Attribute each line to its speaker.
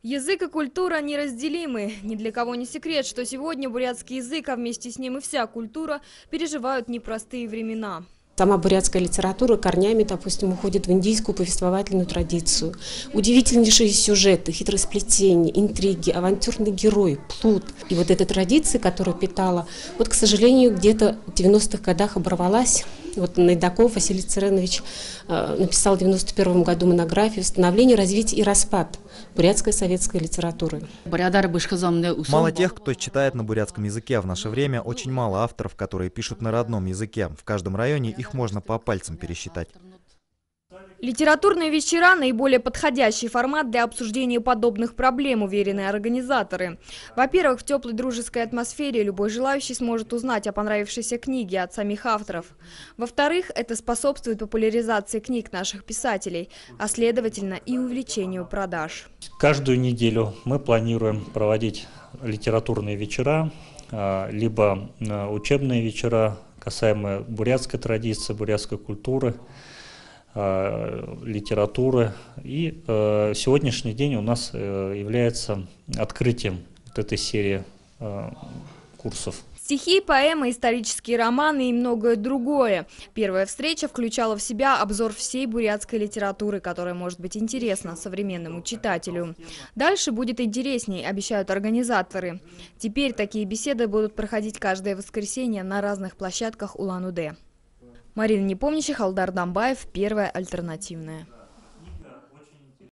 Speaker 1: Язык и культура неразделимы. Ни для кого не секрет, что сегодня бурятский язык, а вместе с ним и вся культура, переживают непростые времена.
Speaker 2: Сама бурятская литература корнями, допустим, уходит в индийскую повествовательную традицию. Удивительнейшие сюжеты, хитросплетения, интриги, авантюрный герой, плут. И вот эта традиция, которая питала, вот, к сожалению, где-то в 90-х годах оборвалась. Вот Найдаков Василий Царенович написал в 91 году монографию «Становление, развитие и распад бурятской советской литературы».
Speaker 3: Мало тех, кто читает на бурятском языке, а в наше время очень мало авторов, которые пишут на родном языке. В каждом районе их можно по пальцам пересчитать.
Speaker 1: Литературные вечера – наиболее подходящий формат для обсуждения подобных проблем, уверены организаторы. Во-первых, в теплой дружеской атмосфере любой желающий сможет узнать о понравившейся книге от самих авторов. Во-вторых, это способствует популяризации книг наших писателей, а следовательно и увеличению продаж.
Speaker 4: Каждую неделю мы планируем проводить литературные вечера, либо учебные вечера, касаемые бурятской традиции, бурятской культуры, литературы. И сегодняшний день у нас является открытием вот этой серии курсов.
Speaker 1: Стихи, поэмы, исторические романы и многое другое. Первая встреча включала в себя обзор всей бурятской литературы, которая может быть интересна современному читателю. Дальше будет интересней, обещают организаторы. Теперь такие беседы будут проходить каждое воскресенье на разных площадках Улан-Удэ. Марина Непомнящих, Алдар Дамбаев, Первая альтернативная.